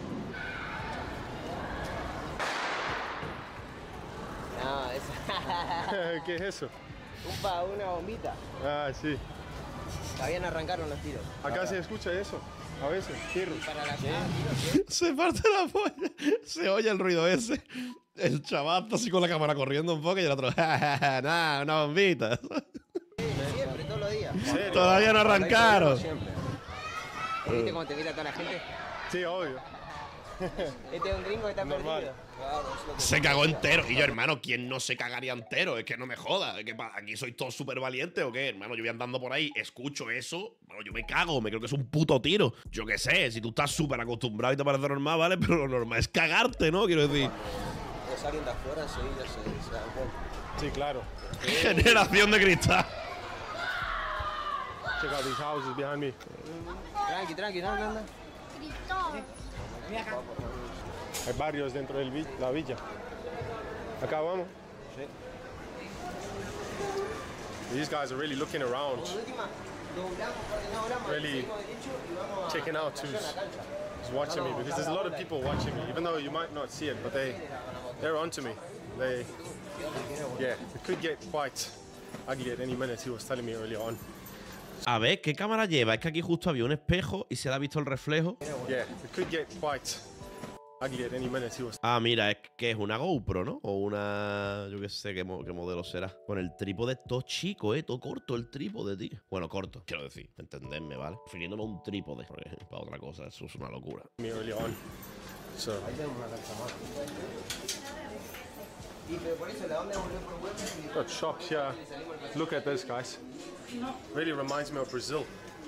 No, es ¿Qué es eso? un pa, una bombita. Ah, sí. Todavía no arrancaron los tiros. Acá se escucha eso. A veces, tiro. Para la Se parte la polla. Se oye el ruido ese. El chaval está así con la cámara corriendo un poco y el otro, nada, una bombita. siempre, todos los días. Todavía no arrancaron. ¿Viste cómo te mira toda la gente? Sí, obvio. Este es un gringo que está Normal. perdido. Claro, es lo que- Se cagó entero. Y yo, hermano, ¿quién no se cagaría entero? Es que no me jodas. Es que pa- aquí sois todos súper valientes o qué, hermano. Yo voy andando por ahí, escucho eso. Bueno, yo me cago, me creo que es un puto tiro. Yo qué sé, si tú estás súper acostumbrado y te parece normal, ¿vale? Pero lo normal es cagarte, ¿no? Quiero decir. Es alguien de afuera, enseguida se, se dan cuenta. Sí, claro. Generación de cristal. Check out these houses behind me. Tranqui, tranqui, no, no, no. Hay barrios dentro de la villa. Acá vamos. These guys are really looking around, really checking out who's, who's watching me, because there's a lot of people watching me, even though you might not see it, but they, they're onto me. They, yeah, it could get quite ugly at any minute, he was telling me earlier on. A ver, ¿qué cámara lleva? Es que aquí justo había un espejo y se le ha visto el reflejo. Yeah, it could get quite ugly at any minute, he was. Ah, mira, es que es una GoPro, ¿no? O una... Yo qué sé qué, mo- qué modelo será. Con el trípode todo chico, ¿eh? Todo corto el trípode, tío. Bueno, corto, quiero decir. Entenderme, ¿vale? Refiriéndome a un trípode. Porque para otra cosa, eso es una locura. Me earlier on. So, got shops here. Look at this, guys. Really reminds me of Brazil.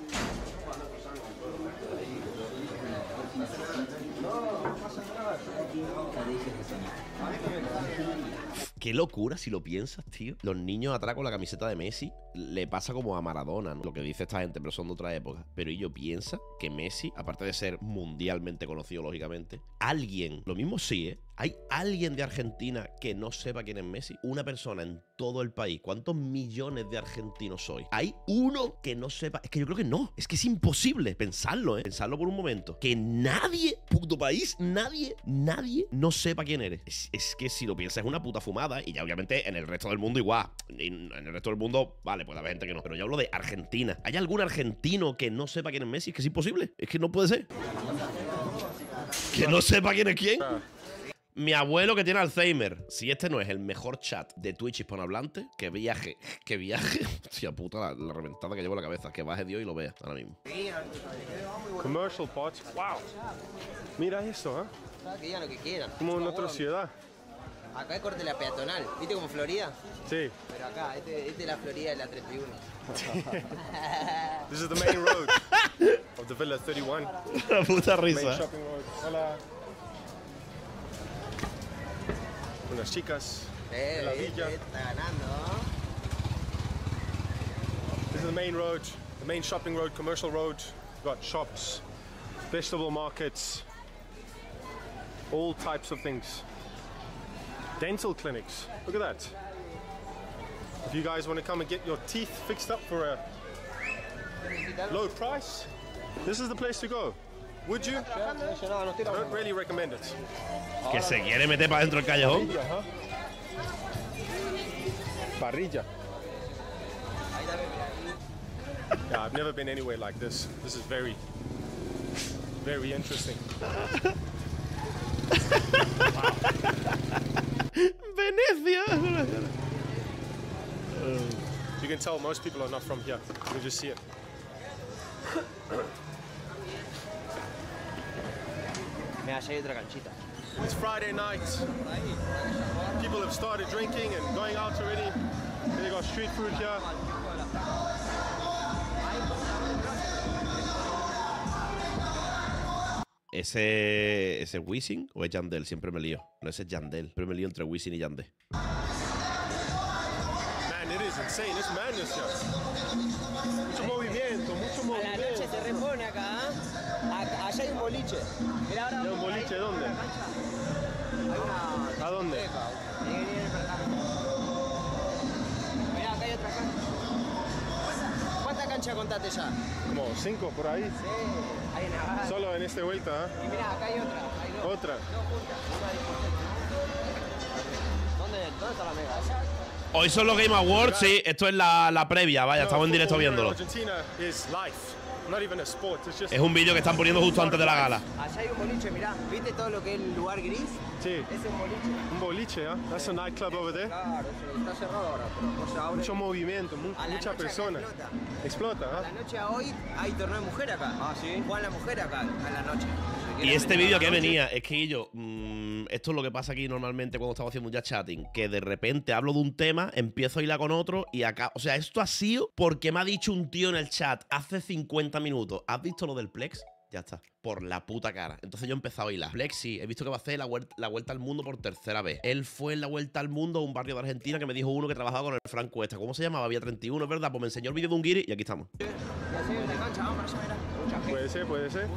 Qué locura si lo piensas, tío. Los niños atrás con la camiseta de Messi le pasa como a Maradona, ¿no? Lo que dice esta gente, pero son de otra época. Pero ellos piensan que Messi, aparte de ser mundialmente conocido, lógicamente, alguien, lo mismo sí, ¿eh? ¿Hay alguien de Argentina que no sepa quién es Messi? Una persona en todo el país. ¿Cuántos millones de argentinos soy? ¿Hay uno que no sepa? Es que yo creo que no. Es que es imposible pensarlo, ¿eh? Pensarlo por un momento. Que nadie, puto país, nadie, nadie no sepa quién eres. Es, es que si lo piensas es una puta fumada. Y ya obviamente en el resto del mundo igual. En el resto del mundo, vale, puede haber gente que no. Pero yo hablo de Argentina. ¿Hay algún argentino que no sepa quién es Messi? Es que es imposible. Es que no puede ser. Que no sepa quién es quién. Mi abuelo que tiene Alzheimer. Si este no es el mejor chat de Twitch hispanohablante, que viaje, que viaje. Hostia puta, la, la reventada que llevo en la cabeza. Que baje Dios y lo vea ahora mismo. Commercial pots. Wow. Mira esto, ¿eh? Que digan lo que quieran. Como en otra ciudad. Acá es corte la peatonal. ¿Viste como Florida? Sí. Pero acá, este, este es la Florida de la treinta y uno. This is the main road of the Villa thirty-one. La puta Main risa. shopping road. Hola. Unas chicas. Eh, la este villa. está ganando. This is the main road, the main shopping road, commercial road. We've got shops, vegetable markets, all types of things. Dental clinics. Look at that. If you guys want to come and get your teeth fixed up for a low price, this is the place to go. Would you? I don't really recommend it. Que se quiere meter para dentro del callejón. Parrilla, huh? Parrilla. Yeah, I've never been anywhere like this. This is very, very interesting. Venecia. You can tell most people are not from here. You just see it. Mira, allá hay otra canchita. It's Friday night. People have started drinking and going out already. They got street food here. ¿Ese, ese Wisin o es Yandel? Siempre me lío. No, ese es Yandel. Siempre me lío entre Wisin y Yandel. Man, it is insane. It's madness here. Mucho movimiento, mucho A la noche movimiento. se repone acá, ¿eh? Acá- Allá hay un boliche. Mira ahora. ¿Hay un boliche dónde? ¿A dónde? Mira, acá hay otra cancha. ¿Cuántas canchas contaste ya? Como cinco por ahí. Sí, hay una. Solo en esta vuelta, ¿eh? Y mira, acá hay otra. Hay dos. Otra. Dos juntas. Una discoteca. ¿Dónde, ¿Dónde está la mega? ¿Allá? Hoy son los Game Awards, sí. Esto es la, la previa, vaya, estamos en directo viéndolo. Argentina is life. Not even a sport. It's just Es un vídeo que están poniendo justo antes de la gala. Allá hay un boliche, mirá. ¿Viste todo lo que es el lugar gris? Sí. Ese es un boliche. Un boliche, ¿eh? That's a nightclub over there. Claro, eso está cerrado ahora, pero no se abre. Mucho movimiento, mu A la mucha noche acá persona. explota. Explota, A la ¿eh? noche a hoy hay torneo de mujer acá. Ah, sí. Juegan la mujer acá, a la noche. Si Y quieren este venir a vídeo la que noche. venía, es que yo, mmm, esto es lo que pasa aquí normalmente cuando estamos haciendo ya chatting, que de repente hablo de un tema, empiezo a hilar con otro y acá, o sea, esto ha sido porque me ha dicho un tío en el chat hace cincuenta minutos, ¿has visto lo del Plex? Ya está, por la puta cara. Entonces yo he empezado a hilar. Plex sí, he visto que va a hacer la, vuelta, la vuelta al mundo por tercera vez. Él fue en la vuelta al mundo a un barrio de Argentina que me dijo uno que trabajaba con el Frank Cuesta. ¿Cómo se llamaba? Vía treinta y uno, es verdad. Pues me enseñó el vídeo de un guiri y aquí estamos. Y así hay una cancha, vamos para allá, mirá. Mucha gente. Puede ser, puede ser.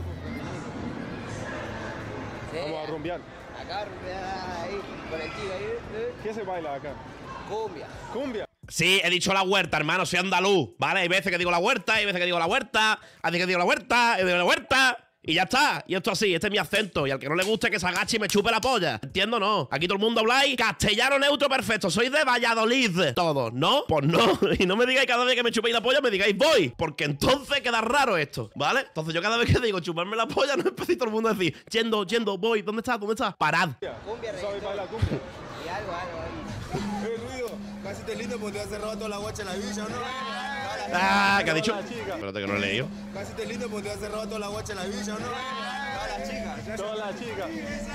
Sí, Vamos a rumbear. acá, ahí, con el tío ahí. eh, ¿Qué se baila acá? Cumbia. Cumbia. Sí, he dicho la huerta, hermano, soy andaluz. Vale, hay veces que digo la huerta, hay veces que digo la huerta, hay veces que digo la huerta, hay veces que digo la huerta. Y ya está. Y esto así, este es mi acento. Y al que no le guste que se agache y me chupe la polla. Entiendo, no. Aquí todo el mundo habláis castellano neutro perfecto. Sois de Valladolid. Todos, ¿no? Pues no. Y no me digáis cada vez que me chupéis la polla, me digáis voy. Porque entonces queda raro esto, ¿vale? Entonces yo cada vez que digo chuparme la polla, no empecé todo el mundo a decir yendo, yendo, voy. ¿Dónde estás? ¿Dónde estás? Parad. Cumbia, ¿Sabes reggaetón. bailar cumbia? Y algo, algo ahí. Eh, Ruido, casi te lindo porque te has cerrado toda la guacha en la villa, ¿no? Ah, ¿qué ha dicho? Todas las chicas. Espérate que no he leído. Casi te lindo porque te has cerrado toda la guacha en la villa, ¿no? Todas las chicas. Todas las chicas.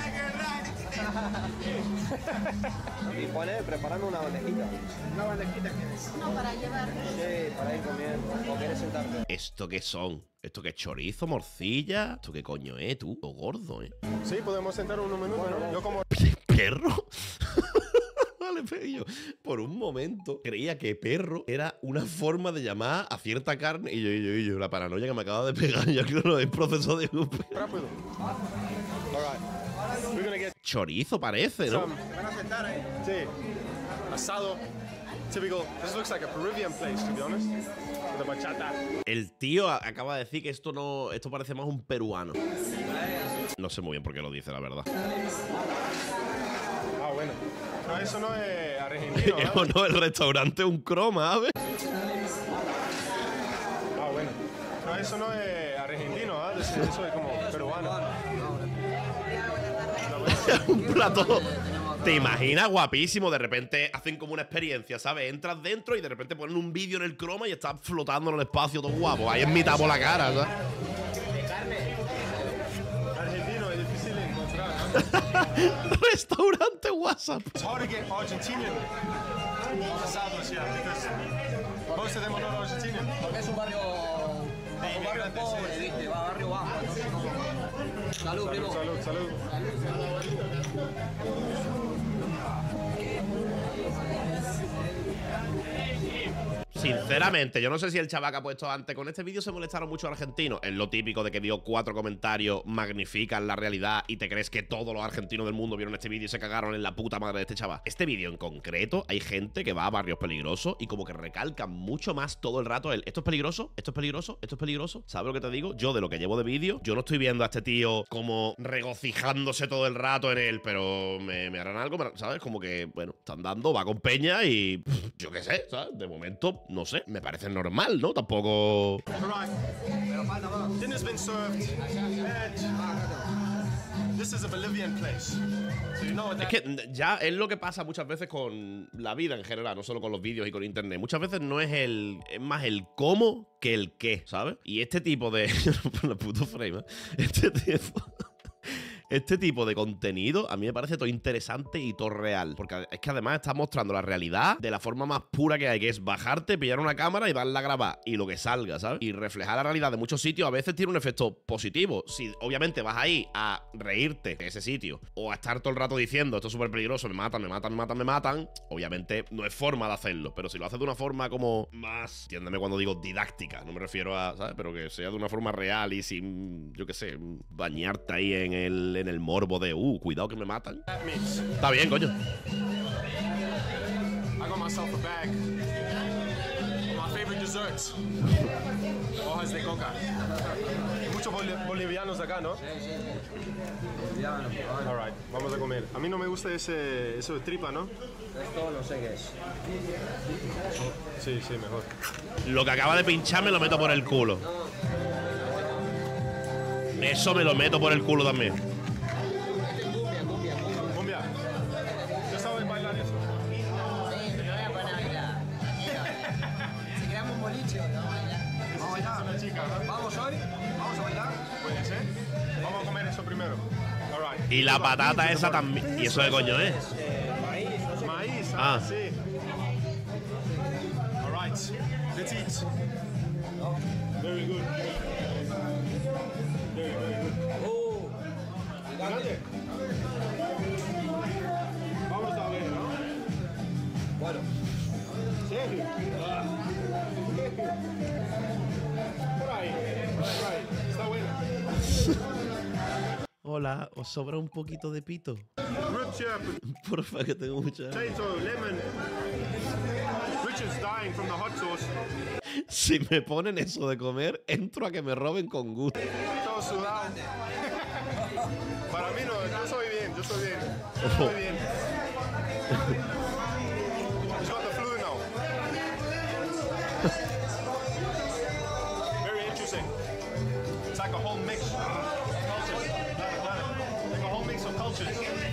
Y pone preparando una bandejita. Una bandejita que es. No, para llevar. Sí, para ir comiendo. O quieres sentarte. ¿Esto qué son? ¿Esto qué es chorizo, morcilla? ¿Esto qué coño es, tú? O gordo, ¿eh? Sí, podemos sentar unos minutos, ¿no? Yo como... ¿Perro? Vale, pero yo por un momento creía que perro era una forma de llamar a cierta carne. Y yo, y yo, y yo, la paranoia que me acaba de pegar. Yo creo que no es proceso de Rápido. All right. We're gonna get chorizo, parece, ¿no? some... Sí. Asado. Typical. This looks like a Peruvian place, to be honest. With the bachata. El tío a- acaba de decir que esto no, esto parece más un peruano. No sé muy bien por qué lo dice, la verdad. Ah, bueno. No, eso no es argentino, ¿eh? O no, el restaurante es un croma, ¿sabes? Ah, bueno. No, eso no es argentino, ¿eh? Eso eso es como peruano. Un plato. ¿Te imaginas? Guapísimo. De repente hacen como una experiencia, ¿sabes? Entras dentro y de repente ponen un vídeo en el croma y estás flotando en el espacio todo guapo. Ahí en mitad por la cara, ¿sabes? Argentino es difícil de encontrar, ¿no? Restaurante WhatsApp. It's hard to get Argentinian asados here because most of them are not Argentinian. Porque es un barrio. Un barrio pobre, ¿viste? Va barrio bajo. Entonces, no. Salud, primo. Salud, salud. Sinceramente, yo no sé si el chaval que ha puesto antes con este vídeo se molestaron mucho argentinos. Es lo típico de que dio cuatro comentarios, magnifican la realidad y te crees que todos los argentinos del mundo vieron este vídeo y se cagaron en la puta madre de este chaval. Este vídeo en concreto, hay gente que va a barrios peligrosos y como que recalcan mucho más todo el rato el esto es peligroso, esto es peligroso, esto es peligroso. ¿Sabes lo que te digo? Yo de lo que llevo de vídeo, yo no estoy viendo a este tío como regocijándose todo el rato en él, pero me, me harán algo, ¿sabes? Como que, bueno, están dando, va con peña y pff, yo qué sé, ¿sabes? De momento, no sé, me parece normal, ¿no? Tampoco... All right. Dinner's been served. Veg. This is a Bolivian place. So you know what that Es que ya es lo que pasa muchas veces con la vida en general, no solo con los vídeos y con internet. Muchas veces no es el. Es más el cómo que el qué, ¿sabes? Y este tipo de. La puto frame, ¿eh? Este tipo. Este tipo de contenido a mí me parece todo interesante y todo real. Porque es que además está mostrando la realidad de la forma más pura que hay, que es bajarte, pillar una cámara y darla a grabar. Y lo que salga, ¿sabes? Y reflejar la realidad de muchos sitios a veces tiene un efecto positivo. Si obviamente vas ahí a reírte de ese sitio o a estar todo el rato diciendo esto es súper peligroso, me matan, me matan, me matan, me matan, obviamente no es forma de hacerlo. Pero si lo haces de una forma como más, entiéndeme cuando digo didáctica, no me refiero a, ¿sabes? Pero que sea de una forma real y sin, yo qué sé, bañarte ahí en el... en el morbo de, uh, cuidado que me matan. Está bien, coño. I got myself a bag of my favorite desserts. Hojas de coca. Hay muchos boli bolivianos acá, ¿no? Sí, sí. Boliviano, All right, vamos a comer. A mí no me gusta ese, eso de tripa, ¿no? Esto no sé qué es. Sí, sí, mejor. Lo que acaba de pinchar me lo meto por el culo. Eso me lo meto por el culo también. Cumbia. ¿Yo sabes bailar eso? Sí, pero no voy a poner a bailar. Si creamos un boliche, lo vamos a bailar. Vamos a bailar. Una chica, ¿no? ¿Vamos hoy? ¿Vamos a bailar? Puede ser. Vamos a comer eso primero. All right. Y la patata esa también. ¿Y eso de coño es? Maíz, Ah. ah, sí. All right. Let's eat. Very good. Very, very good. ¡Oh! Grande. Vamos a ver, ¿no? Bueno. ¿Serio? Ah. Por ahí. Por ahí. Está bueno. Hola, ¿os sobra un poquito de pito? Root chip, Porfa, que tengo mucha. potato, lemon. Richard's dying from the hot sauce. Si me ponen eso de comer, entro a que me roben con gusto. Todo sudado. Para mí no, yo soy bien, yo soy bien. Yo soy bien. He's got the flu now. Very interesting. It's like a whole mix of cultures. Like a whole mix of cultures.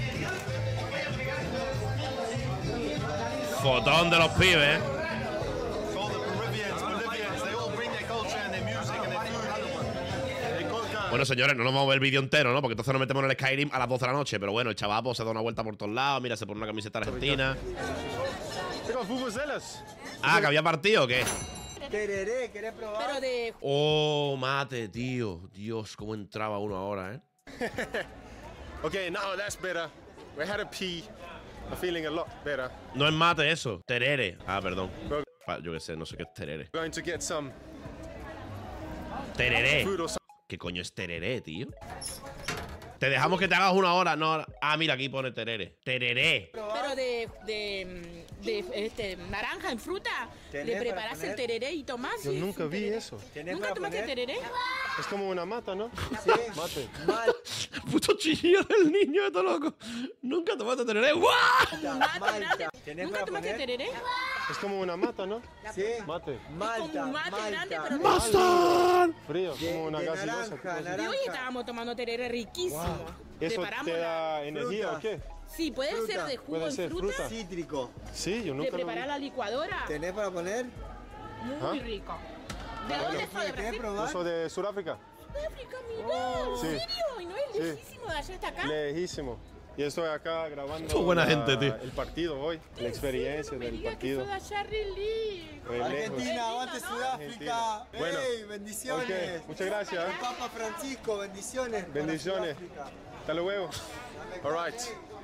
Fotón de los pibes, ¿eh? So all the Peruvians, Bolivians, they all bring their culture and their music and their food. They cook, Bueno, señores, no nos vamos a ver el vídeo entero, ¿no? Porque entonces nos metemos en el Skyrim a las doce de la noche. Pero bueno, el chaval pues, se da una vuelta por todos lados. Mira, se pone una camiseta argentina. They got vuvuzelas. Ah, ¿que había partido o qué? Tereré, ¿querés probar? Pero de Oh, mate, tío. Dios, cómo entraba uno ahora, ¿eh? Okay, now that's better. We had a pee. I'm feeling a lot better. No es mate eso, terere. Ah, perdón. Ah, yo qué sé, no sé qué es terere. Going to get some Tereré. food or something. ¿Qué coño es tereré, tío? Te dejamos que te hagas una hora, no. Ah, mira, aquí pone terere. Tereré. pero de, de, de este, naranja en fruta, ¿Tenés le para preparas el poner? tereré y tomás. Yo y es nunca un vi tereré. eso. ¿Tenés ¿Nunca para tomaste poner? tereré? Es como una mata, ¿no? Sí. Mate. Mal, Puto chillido del niño, esto loco. Nunca tomaste tereré. ¡Guau! Mata Malta. grande. ¿Tenés ¿Nunca para tomaste poner? tereré? Es como una mata, ¿no? sí. Mate. Malta, Es como un mate grande, Malta. pero de- ¡Bastard! Frío, De, como una de gaseosa. naranja, tipo así. Y naranja. hoy estábamos tomando tereré riquísimo. ¿Eso Preparamos te la- da energía fruta. o qué? Sí, puede fruta. ser de jugo Puede en ser fruta. fruta. Cítrico. Sí, yo De nunca lo vi. preparar la licuadora. ¿Tenés para poner? Muy ¿Ah? rico. ¿De dónde está? ¿De ¿Querés Brasil? Yo probar? soy de Sudáfrica. De África, mira. Sí. ¿En serio? ¿Y no es Sí. lejísimo de allá hasta acá? Lejísimo. Y estoy acá grabando Qué buena la- gente, tío. el partido hoy, la experiencia No me del digas que partido. fue de allá, really. Re lejos. Argentina, aguante ¿no? Sudáfrica. Argentina. Bueno. ¡Ey, bendiciones! Ok, muchas gracias. ¿eh? Papa Francisco, bendiciones. para Bendiciones. Sudáfrica. Hasta luego. All right.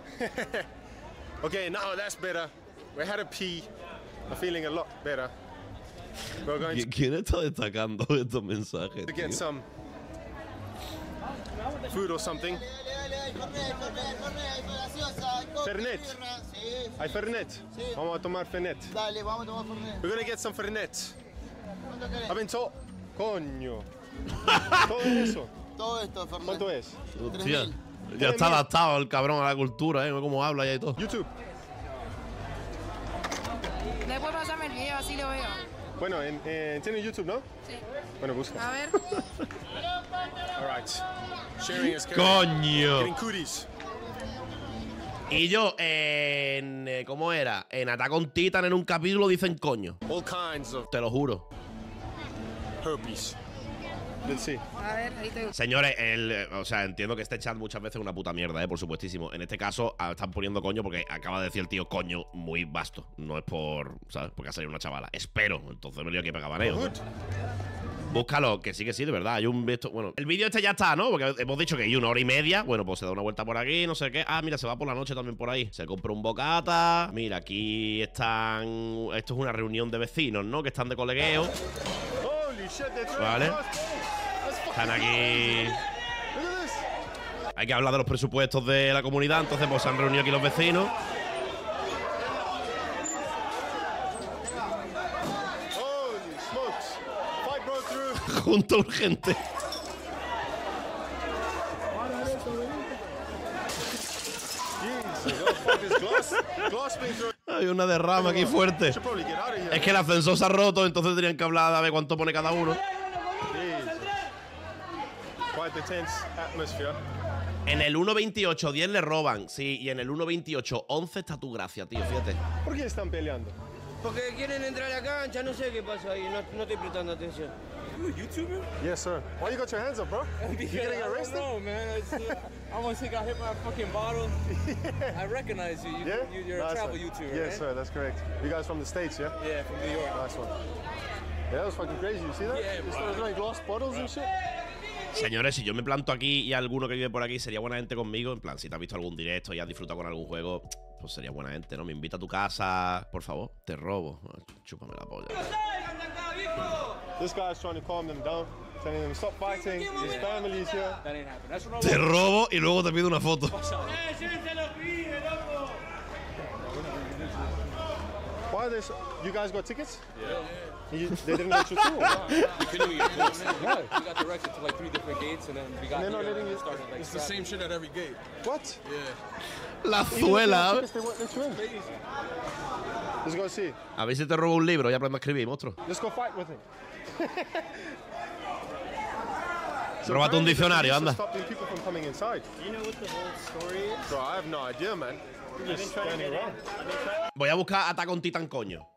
Okay, now that's better. We had a pee. I'm feeling a lot better. We're going ¿Qui- ¿Quién está destacando estos mensajes, to tío? get some food or something. Fernet. Hay Fernet. Vamos a tomar Fernet. Dale, vamos a tomar Fernet. We're gonna get some Fernet. I've been told. Coño. Todo eso. Todo esto, Fernet. ¿Cuánto es? Hostia, ya está adaptado el cabrón a la cultura, ¿eh? Cómo habla ya y todo. YouTube. Después pasame el video, así lo veo. Bueno, en, en, ¿tiene YouTube, no? Sí. Bueno, busca. A ver. All right. Sharing is caring. ¡Coño! Getting cooties. Y yo, en... eh, ¿cómo era? En Attack on Titan, en un capítulo, dicen coño. All kinds of Te lo juro. herpes. Let's see. A ver, ahí te. Señores, el, eh, o sea, entiendo que este chat muchas veces es una puta mierda, eh, por supuestísimo. En este caso, ah, están poniendo coño porque acaba de decir el tío coño muy vasto. No es por, ¿sabes? Porque ha salido una chavala. Espero. Entonces me lío aquí para cabaneo, ¿no? Búscalo, que sí, que sí, de verdad. Hay un visto. Bueno, el vídeo este ya está, ¿no? Porque hemos dicho que hay una hora y media. Bueno, pues se da una vuelta por aquí, no sé qué. Ah, mira, se va por la noche también por ahí. Se compra un bocata. Mira, aquí están. Esto es una reunión de vecinos, ¿no? Que están de colegueo. Vale. Están aquí. Hay que hablar de los presupuestos de la comunidad. Entonces, pues se han reunido aquí los vecinos. Junto urgente. Hay una derrama aquí fuerte. Es que el ascensor se ha roto, entonces tenían que hablar de ver cuánto pone cada uno. En el uno veintiocho diez le roban, sí, y en el uno veintiocho once está tu gracia, tío, fíjate. ¿Por qué están peleando? Porque quieren entrar a la cancha, no sé qué pasa ahí, no, no estoy prestando atención. You a YouTuber? Yes, sir. Why you got your hands up, bro? You getting arrested? No, man. It's, uh, I want to say I hit my fucking bottle. Yeah. I recognize you. you yeah? you, you're nice a travel one. YouTuber, Yes, right? sir. That's correct. You guys from the States, yeah? Yeah, from New York. Nice one. Yeah, that was fucking crazy. You see that? Yeah, you bro. started throwing glass bottles and shit. Señores, si yo me planto aquí y alguno que vive por aquí sería buena gente conmigo, en plan, si te has visto algún directo y has disfrutado con algún juego, pues sería buena gente, ¿no? Me invita a tu casa, por favor, te robo. Chúpame la polla. This guy's trying to calm them down, telling them stop fighting, his family's here. That ain't happening. That's what I Te robo y luego te pido una foto. Why are they so, you guys got tickets? Yeah. You, they didn't let you through? You couldn't even get close. What? We got directed to like three different gates and then we got They're not here letting and you- started like It's the same shit at every gate. What? Yeah. La Even if you zuela. have tickets, they won't let you in. Let's go see. A ver si te robo un libro y aprendo a escribir, monstruo. Let's go fight with him. Róbate un diccionario, anda. Stopping people from coming inside. Do you know what the whole story is? Bro, I have no idea, man. You're just standing around. Voy a buscar Attack on Titan, coño.